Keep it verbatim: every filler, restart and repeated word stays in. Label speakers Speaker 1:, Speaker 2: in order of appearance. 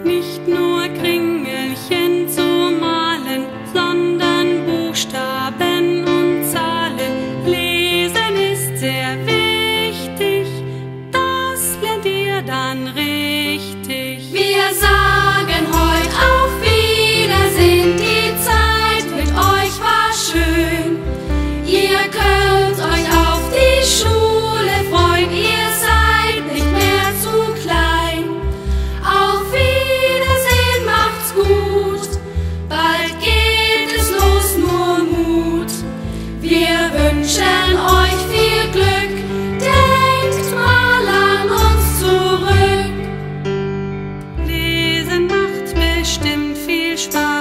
Speaker 1: Nicht nur Kringelchen zu malen, sondern Buchstaben und Zahlen. Lesen ist sehr wichtig, das lernt ihr dann richtig.
Speaker 2: Wir sagen heute auf Wiedersehen, die Zeit mit euch war schön. Ihr könnt euch auf die Schule freuen, ihr seid nicht mehr zu klein. Auf Wiedersehen, macht's gut, bald geht es los, nur Mut. Wir wünschen euch viel Glück, denkt mal an uns zurück.
Speaker 1: Lesen macht bestimmt viel Spaß.